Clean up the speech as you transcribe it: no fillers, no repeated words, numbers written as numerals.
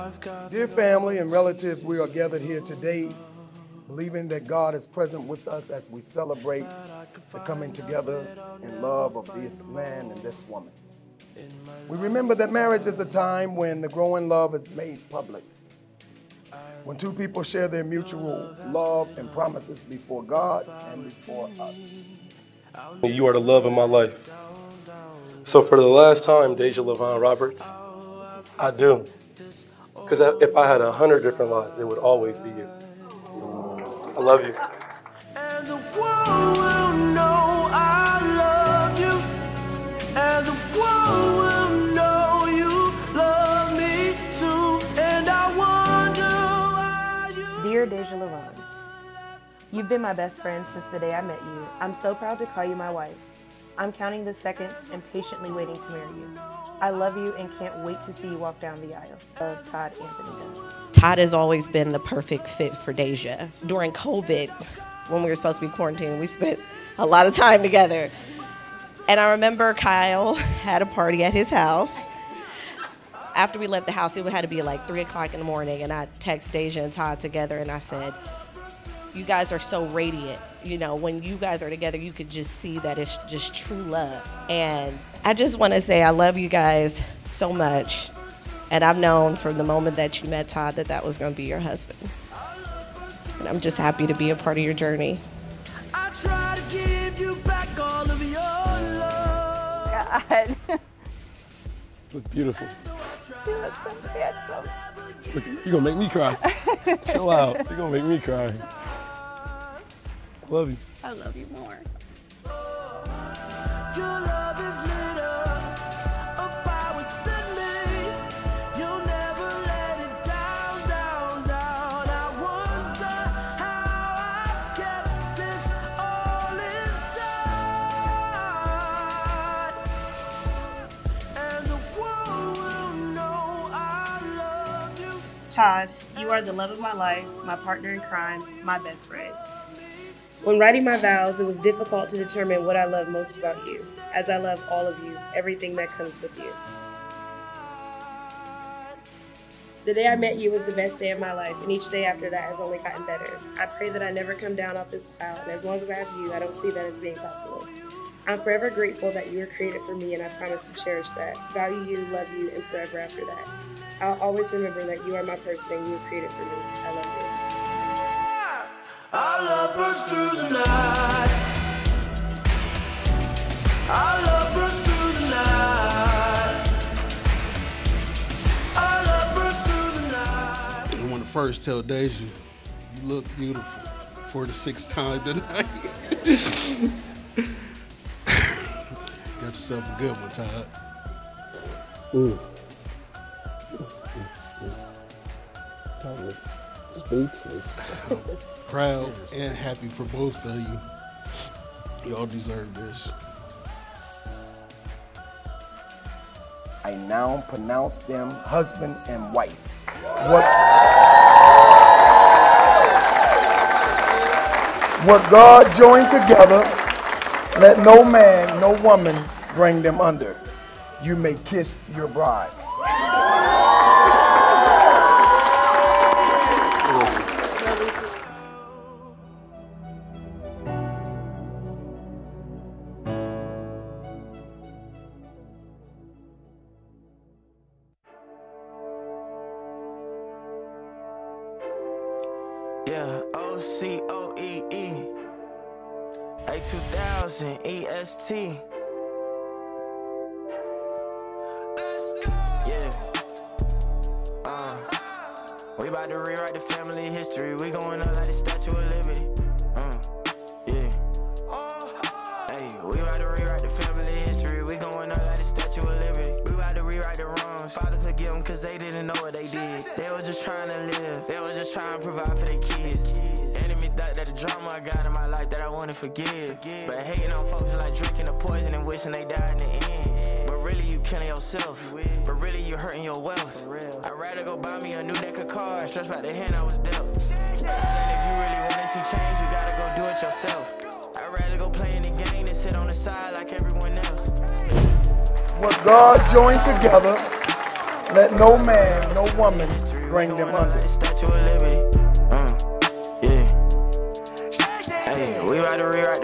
Dear family and relatives, we are gathered here today believing that God is present with us as we celebrate the coming together in love of this man and this woman. We remember that marriage is a time when the growing love is made public, when two people share their mutual love and promises before God and before us. You are the love of my life. So for the last time, Deja LaVon Roberts, I do. Because if I had 100 different lives, it would always be you. I love you. And the world will know I love you. And the world will know you love me too. And I wonder why you... Dear Deja LaVon, you've been my best friend since the day I met you. I'm so proud to call you my wife. I'm counting the seconds and patiently waiting to marry you. I love you and can't wait to see you walk down the aisle. Of Todd, Anthony, Deja. Todd has always been the perfect fit for Deja. During COVID, when we were supposed to be quarantined, we spent a lot of time together. And I remember Kyle had a party at his house. After we left the house, it had to be like 3 o'clock in the morning, and I texted Deja and Todd together, and I said, you guys are so radiant. You know, when you guys are together, you could just see that it's just true love. And I just want to say I love you guys so much. And I've known from the moment that you met Todd that that was going to be your husband. And I'm just happy to be a part of your journey. I try to give you back all of your love. God. Look beautiful. You look so handsome. Look, you're going to make me cry. Chill out. You're going to make me cry. I love you. I love you more. Your love is lit up, a fire within me. You'll never let it down, down, down. I wonder how I've kept this all inside. And the world will know I love you. Todd, you are the love of my life, my partner in crime, my best friend. When writing my vows, it was difficult to determine what I love most about you, as I love all of you, everything that comes with you. The day I met you was the best day of my life, and each day after that has only gotten better. I pray that I never come down off this cloud, and as long as I have you, I don't see that as being possible. I'm forever grateful that you were created for me, and I promise to cherish that, value you, love you, and forever after that. I'll always remember that you are my person and you were created for me. I love you. Our love bursts through the night. Our love bursts through the night. Our love bursts through the night. I want to first tell Deja, you look beautiful for the 6th time tonight. Got yourself a good one, Todd. Speechless. Proud and happy for both of you. Y'all deserve this. I now pronounce them husband and wife. What God joined together, let no man, no woman bring them under. You may kiss your bride. Yeah, OCOEE, A2000 EST. Let's go. Yeah. We about to rewrite the family history. We going up like the Statue of Liberty. Yeah. Hey, we about to rewrite the family history. We going up like the Statue of Liberty. We about to rewrite the wrongs. Father forgive them cause they didn't know what they did. They were just trying to live. They were just trying to provide for their kids. Enemy thought that the drama I got in my life that I wouldn't forgive. But hating on folks like drinking the poison and wishing they died in the end. But really you killing yourself. But really you hurting your wealth. I'd rather go buy me a new deck of cards. Stressed about the hand I was dealt. And if you really want to see change, you gotta go do it yourself. I'd rather go play in the game than sit on the side like everyone else. What God joined together, let no man, no woman bring them under. Yeah. Hey, we about to rewrite